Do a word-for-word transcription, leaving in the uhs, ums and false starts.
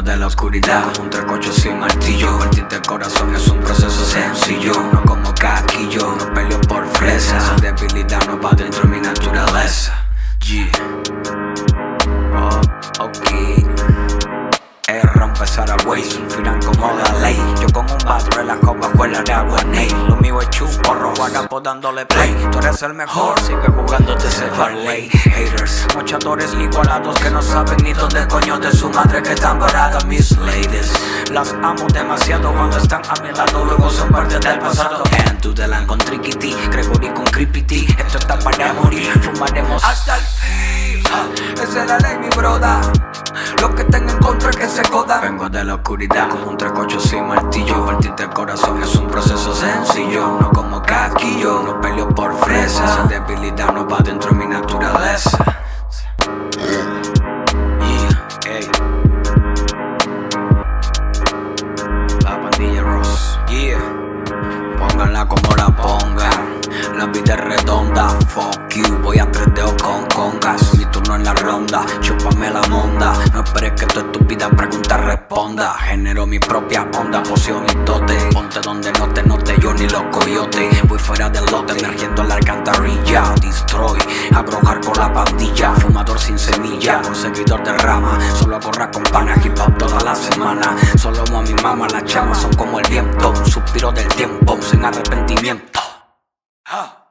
de la oscuridad como un trecocho sin martillo. Partirte el corazón es un proceso sencillo. No como casquillo, no peleo por fresa. Esa debilidad no va dentro de mi naturaleza. Yeah. Oh, ok. R empezar a wey, surfirán como la ley. Yo con un bat relajo bajo el área Guaney. Lo mío es chuporro, guarapo dándole play. Tú eres el mejor, sigue jugándote ese parlay. Haters, mochadores igualados que no saben ni dónde coño de su madre que están paradas. Mis ladies, las amo demasiado cuando están a mi lado, luego son parte del pasado. And to the land con Trickity, Gregory con Creepity. Esto está para morir, fumaremos hasta el fin. Esa es la ley, mi broda. Los que estén en contra que se jodan. Vengo de la oscuridad como un trecocho sin martillo. Partirte el corazón es un proceso sencillo. No como casquillo, no peleo por fresa. Esa debilidad no va dentro de mi naturaleza. Yeah, ey. La pandilla Ross, yeah. Pónganla como la pongan. La vida es redonda, fuck you. Voy a tres dedos con congas. Mi turno en la ronda, chúpame la monda. No esperes que tu estúpida pregunta responda. Genero mi propia onda, poseo mi dote. Ponte donde no te note yo ni los coyotes. Voy fuera del lote, emergiendo en la alcantarilla. Destroy, abrojar con la pandilla. Fumador sin semilla, conseguidor de rama. Solo gorra con pana, hip hop toda la semana. Solo amo a mi mamá, las chamas son como el viento. Un suspiro del tiempo, sin arrepentimiento. Huh.